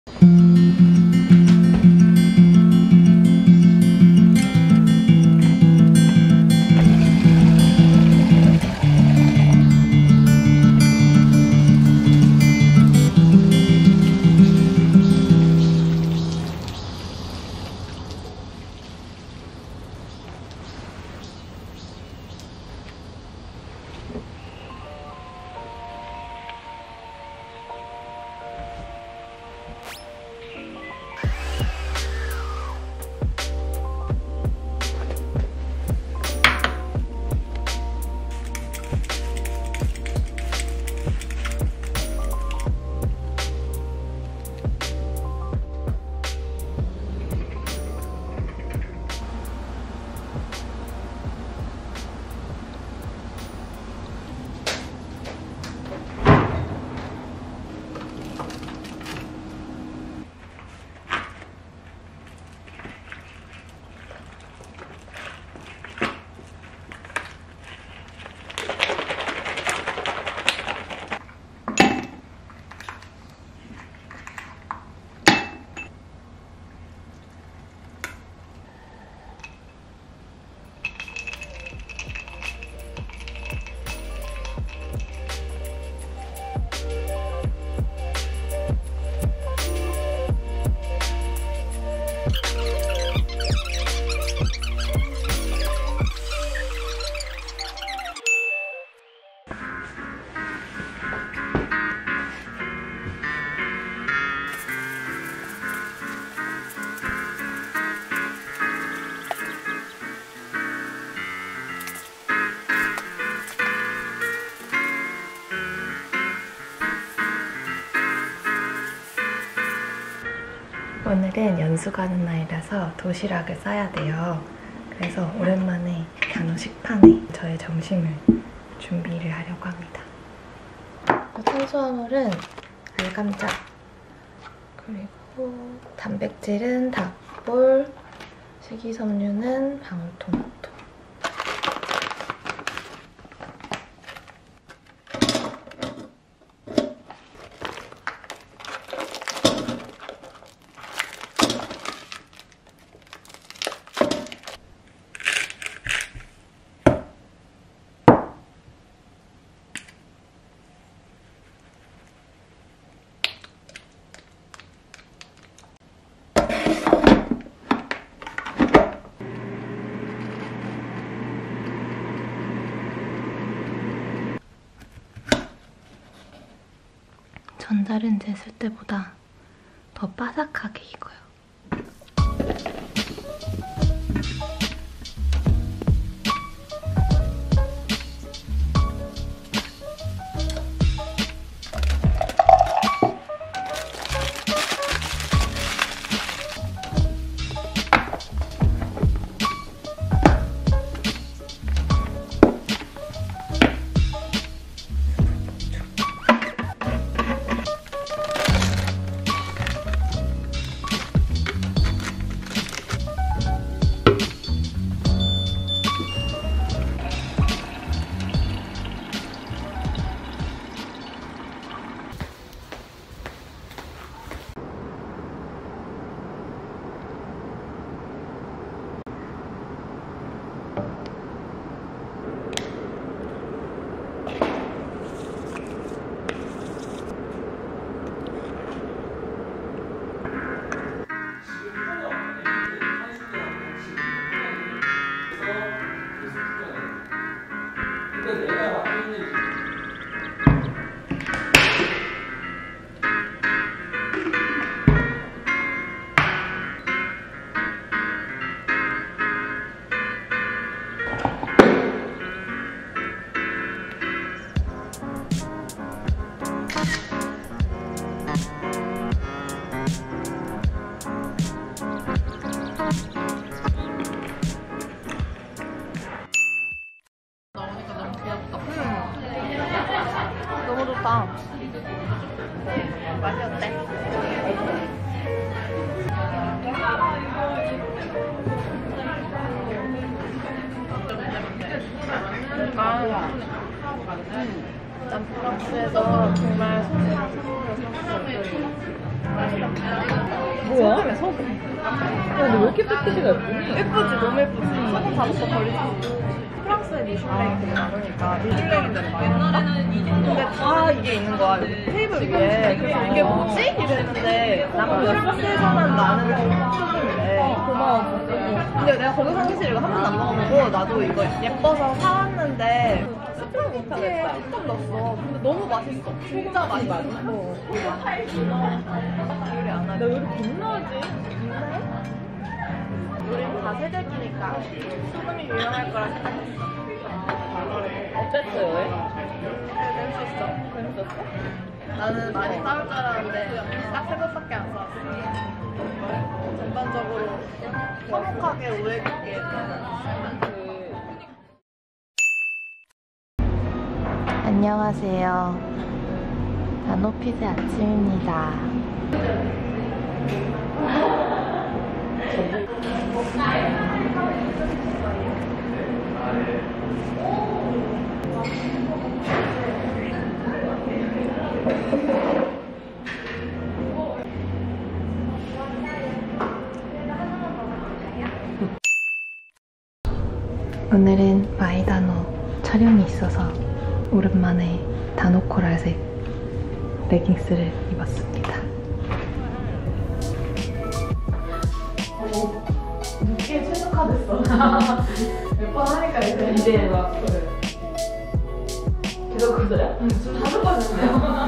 오늘은 연수 가는 날이라서 도시락을 싸야 돼요. 그래서 오랜만에 단호 식판에 저의 점심을 준비를 하려고 합니다. 탄수화물은 알감자, 그리고 단백질은 닭볼, 식이섬유는 방울토마토. 전자레인지에 쓸 때보다 더 바삭하게 익어요. 뭐야? 소금이야, 소금. 야, 근데 왜 이렇게 패키지가 예쁘니? 예쁘지, 너무 예쁘지. 소금 다섯 번 버리지. 프랑스에 미슐랭이 많으니까 미슐랭인 데는 많이 근데 다 이게 있는 거야, 여기 테이블 위에. 그래서 이게 뭐지? 이랬는데 프랑스에서만 나는 소금이래. 고마워. 근데 내가 거기서 사실 이거 한 번도 안 먹어보고 나도 이거 예뻐서 사왔는데 스프를 못하겠다. 뚝 넣었어. 근데 너무 맛있어. 진짜 맛있어. 기울이 안 하지. 나 왜 이렇게 겁나지? 우린 다 세대기니까 소금이 유명할 거라 생각했어. 어땠어요? 재밌었어. 재밌었어? 나는 많이 싸울 줄 알았는데 딱 3번밖에 안 싸웠어. 전반적으로 화목하게 우애 깊게 안녕하세요. 다노핏의 아침입니다. 오늘은 마이다노 촬영이 있어서 오랜만에 다노코랄색 레깅스를 입었습니다. 눈기에 최적화됐어. 몇 번 하니까 이제 막 계속 그거야? 응, 좀 다섯 번 했어요.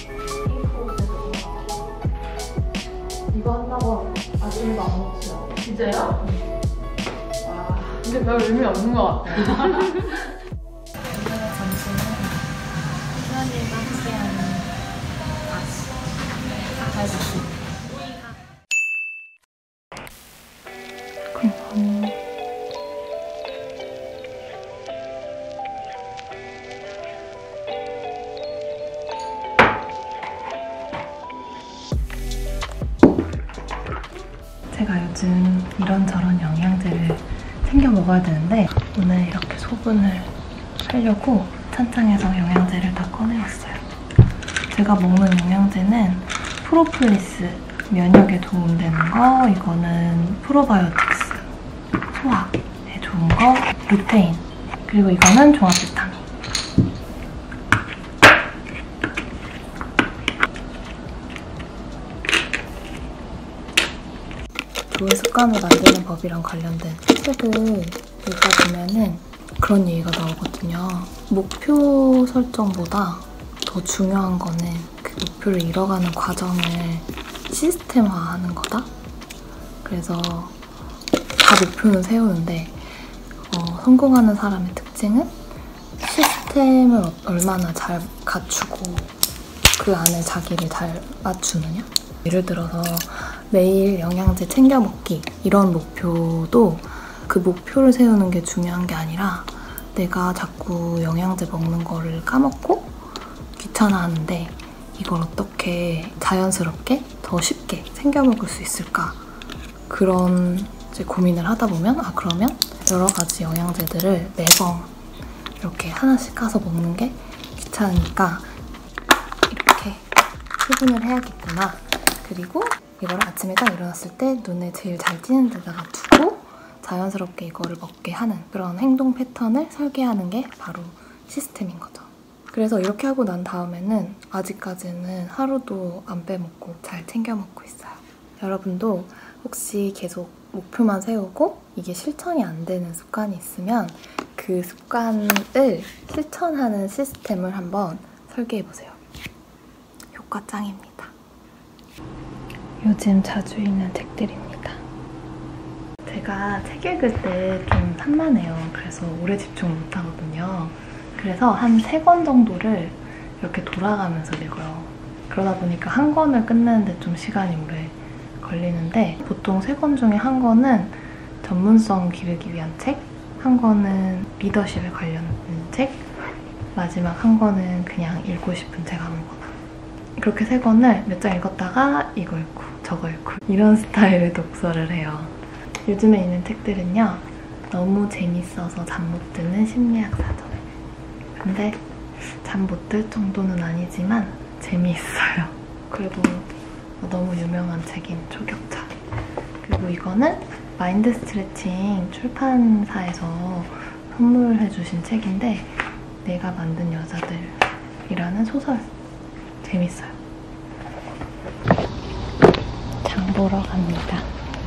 이거 한다고 아침도 안 먹어요. 진짜요? 와, 근데 별 의미 없는 것 같아요. 오늘의 점심은 수현이가 함께하는 닭갈비. 제가 요즘 이런저런 영양제를 챙겨 먹어야 되는데 오늘 이렇게 소분을 하려고 찬장에서 영양제를 다 꺼내왔어요. 제가 먹는 영양제는 프로폴리스, 면역에 도움되는 거, 이거는 프로바이오틱스, 소화에 좋은 거, 루테인, 그리고 이거는 종합 비타민. 좋은 습관을 만드는 법이랑 관련된 책을 읽다 보면은 그런 얘기가 나오거든요. 목표 설정보다 더 중요한 거는 그 목표를 이뤄가는 과정을 시스템화하는 거다. 그래서 다 목표는 세우는데 성공하는 사람의 특징은 시스템을 얼마나 잘 갖추고 그 안에 자기를 잘 맞추느냐. 예를 들어서 매일 영양제 챙겨 먹기 이런 목표도 그 목표를 세우는 게 중요한 게 아니라 내가 자꾸 영양제 먹는 거를 까먹고 귀찮아하는데 이걸 어떻게 자연스럽게 더 쉽게 챙겨 먹을 수 있을까, 그런 이제 고민을 하다 보면 그러면 여러 가지 영양제들을 매번 이렇게 하나씩 까서 먹는 게 귀찮으니까 이렇게 구분을 해야겠구나. 그리고 이걸 아침에 딱 일어났을 때 눈에 제일 잘 띄는 데다가 두고 자연스럽게 이거를 먹게 하는 그런 행동 패턴을 설계하는 게 바로 시스템인 거죠. 그래서 이렇게 하고 난 다음에는 아직까지는 하루도 안 빼먹고 잘 챙겨 먹고 있어요. 여러분도 혹시 계속 목표만 세우고 이게 실천이 안 되는 습관이 있으면 그 습관을 실천하는 시스템을 한번 설계해보세요. 효과 짱입니다. 요즘 자주 읽는 책들입니다. 제가 책 읽을 때 좀 산만해요. 그래서 오래 집중 못하거든요. 그래서 한 3권 정도를 이렇게 돌아가면서 읽어요. 그러다 보니까 한 권을 끝내는데 좀 시간이 오래 걸리는데 보통 3권 중에 한 권은 전문성 기르기 위한 책, 한 권은 리더십에 관련된 책, 마지막 한 권은 그냥 읽고 싶은 책 아무거나. 그렇게 3권을 몇 장 읽었다가 이거 읽고 저거 읽고 이런 스타일의 독서를 해요. 요즘에 있는 책들은요, 너무 재밌어서 잠 못 드는 심리학 사전. 근데 잠 못 들 정도는 아니지만 재미있어요. 그리고 너무 유명한 책인 초격차. 그리고 이거는 마인드 스트레칭 출판사에서 선물해주신 책인데 내가 만든 여자들이라는 소설. 재밌어요. 장 보러 갑니다.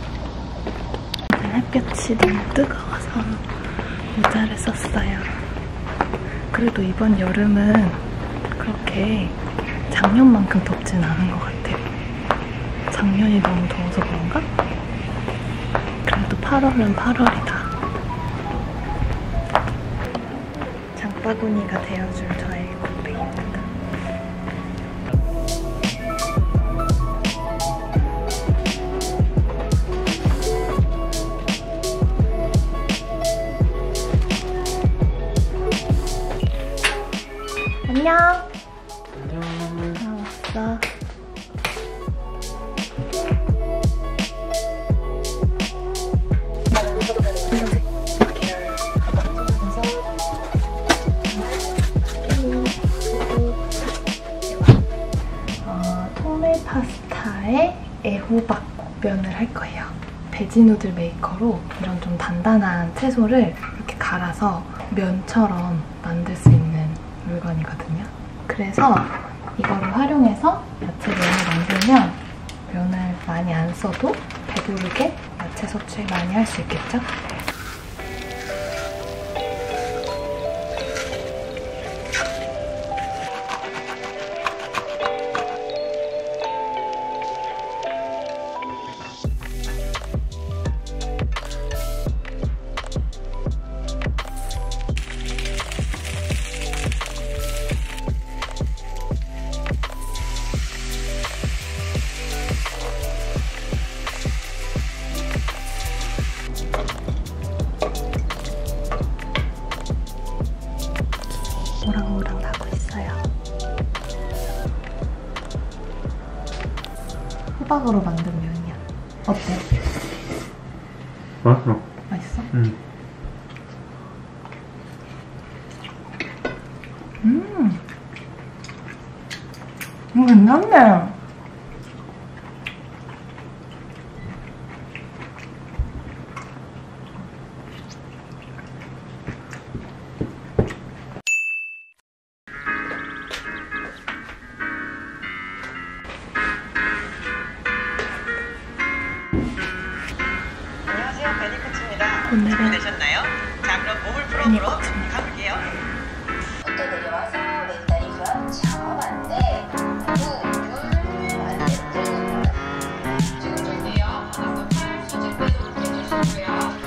햇볕이 너무 뜨거워서 모자를 썼어요. 그래도 이번 여름은 그렇게 작년만큼 덥진 않은 것 같아요. 작년이 너무 더워서 그런가? 그래도 8월은 8월이다. 장바구니가 되어줄 저의 굿백입니다. 안녕. 안녕. 나 왔어. 통밀 파스타에 애호박 면을 할 거예요. 베지 누들 메이커로 이런 좀 단단한 채소를 이렇게 갈아서 면처럼 만들 수 있는 물건이거든요. 그래서 이거를 활용해서 야채 면을 만들면 면을 많이 안 써도 배부르게 야채 섭취 많이 할 수 있겠죠? 모락모락 나고 있어요. 호박으로 만든 면이야. 어때? 맛있어. 맛있어? 응. 이거 괜찮네. 안녕하세요, 베니코치입니다. 오늘은 준비되셨나요? 자, 그럼 몸을 풀어보러 가볼게요. 또 내려와서 왼다리 편 잡았는데 지금 좋네요. 그래서 팔 수직대도 해주시고요.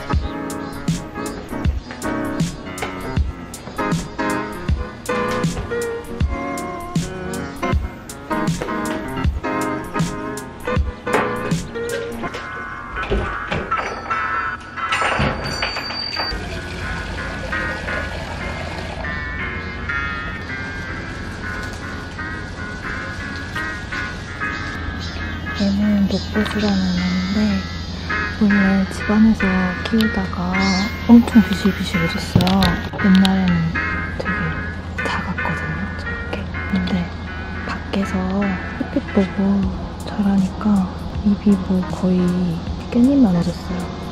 얘는 녹보수라는 애인데 원래 집안에서 키우다가 엄청 비실비실해졌어요. 옛날에는 되게 작았거든요, 저렇게. 근데 밖에서 햇빛 보고 자라니까 입이 뭐 거의 깻잎만 해졌어요.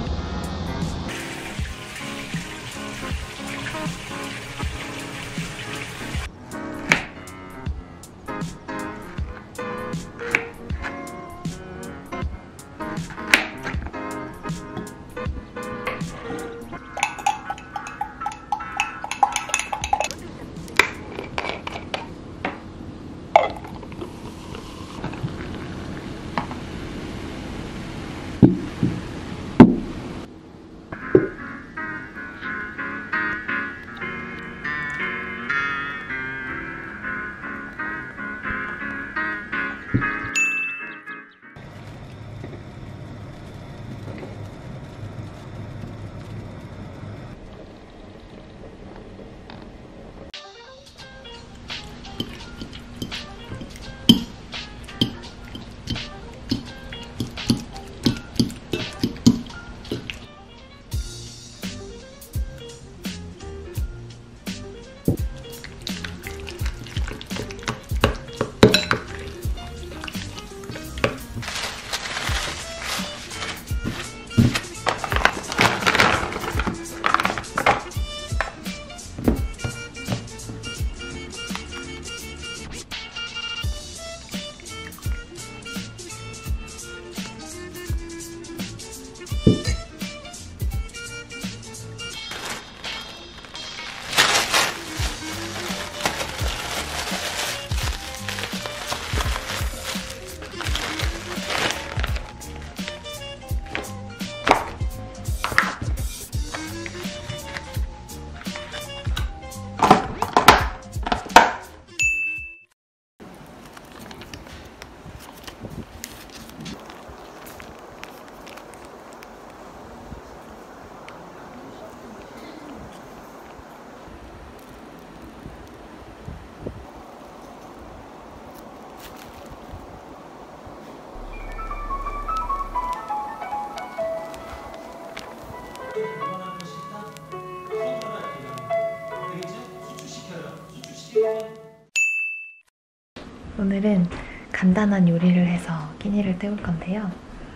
오늘은 간단한 요리를 해서 끼니를 때울 건데요.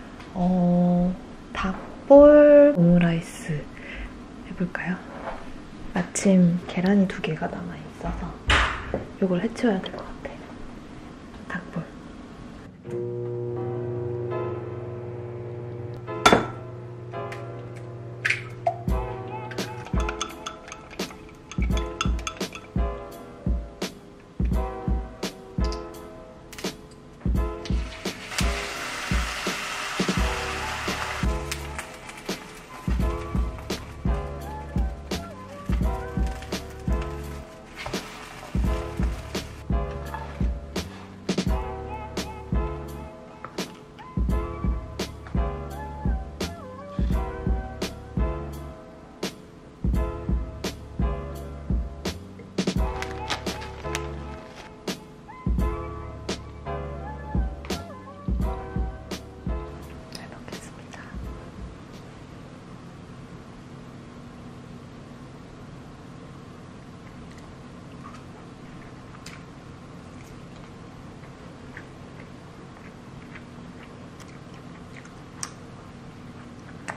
닭볼 오므라이스 해볼까요? 마침 계란이 2개가 남아있어서 이걸 해치워야 될 것 같아요. 닭볼.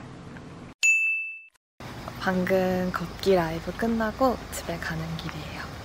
방금 걷기 라이브 끝나고 집에 가는 길이에요.